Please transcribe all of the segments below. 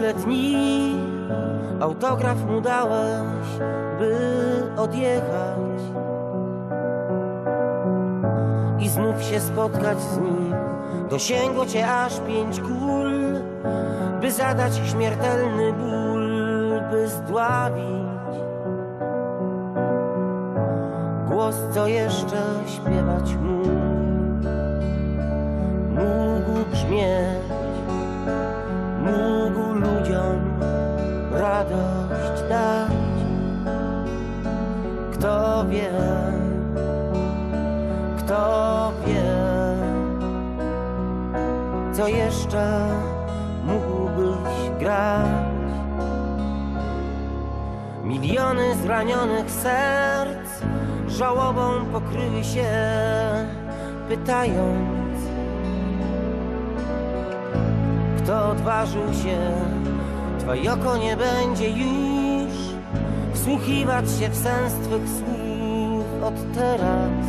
tyle dni autograf mu dałeś, by odjechać i znów się spotkać z nim. Dosięgło cię aż 5 kul, by zadać śmiertelny ból, by zdławić głos, co jeszcze śpiewać mógł. Mógł brzmieć, mógł ludziom radość dać. Kto wie, kto wie, co jeszcze mógłbyś grać. Miliony zranionych serc żałobą pokryły się, pytając, kto odważył się. Twoje oko nie będzie już wsłuchiwać się w sens twych słów od teraz.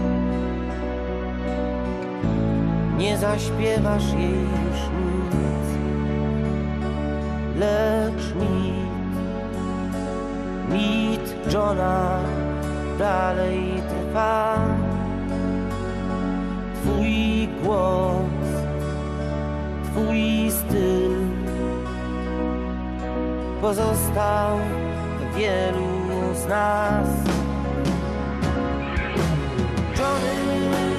Nie zaśpiewasz jej już nic, lecz mit Johna dalej trwa. Twój głos, twój styl pozostał w wielu z nas. Johnny,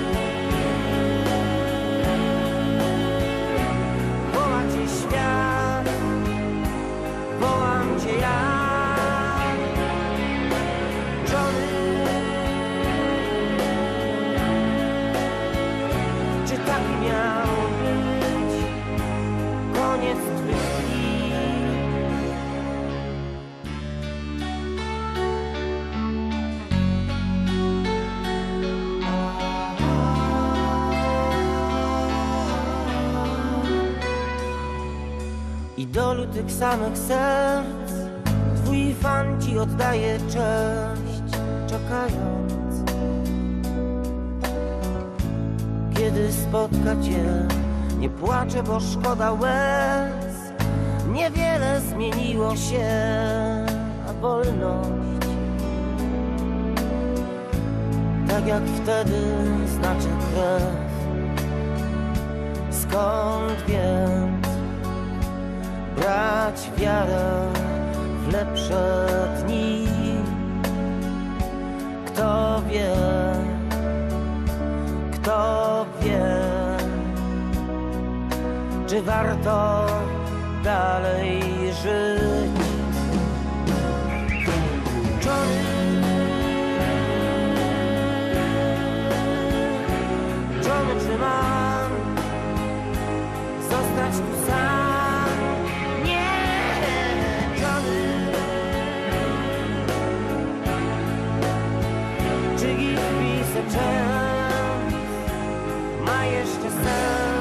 woła cię świat, wołam cię ja. Johnny, czy tak miał być koniec twych dni? Idolu tych samych serc twój fan ci oddaje cześć, czekając, kiedy spotka cię. Nie płaczę, bo szkoda łez, niewiele zmieniło się, a wolność tak jak wtedy znaczy krew. Skąd więc brać wiarę w lepsze dni? Kto wie, kto wie, czy warto dalej żyć? Johnny, czy mam zostać tu sam? Nie, Johnny. Czy ich pisze czas ma jeszcze sens?